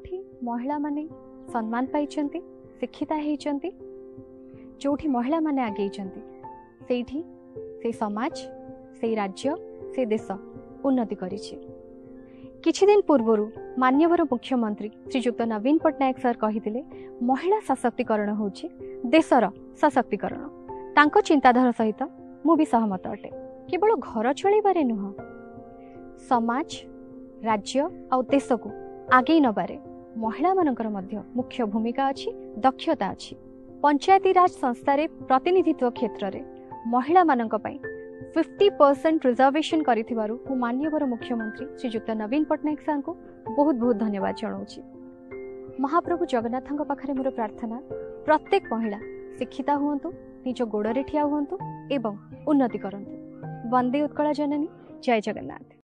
जोठी महिला माने सम्मान पाइछन्ति शिक्षिता हेइछन्ति जोठी महिला माने आगे सेठी से समाज से राज्य से देश उन्नति करिछि। किछि दिन पूर्वरु मान्यवर मुख्यमंत्री श्रीजुक्त नवीन पट्टनायक सर कहिथिले महिला सशक्तिकरण होछि देशर सशक्तिकरण। तांको चिंताधारा सहित मु भी सहमत अटे। केवल घर चलैबारे नुह समाज राज्य और देश को आगे नबारे महिला मानकर मध्य मुख्य भूमिका अछि, दक्षता अछि। पंचायती राज संस्था रे प्रतिनिधित्व क्षेत्र रे महिला मानक पई 50% रिजर्वेशन करिथिबारु मु माननीय मुख्यमंत्री श्रीजुक्त नवीन पट्टनायक सर को बहुत बहुत धन्यवाद जनाऊछि। महाप्रभु जगन्नाथଙ୍କ पाखरे मोर प्रार्थना प्रत्येक महिला शिक्षिता हुअन्तु, निज गोड़े ठिया हुअन्तु एवं उन्नति करन्तु। वंदे उत्कल जननी। जय जगन्नाथ।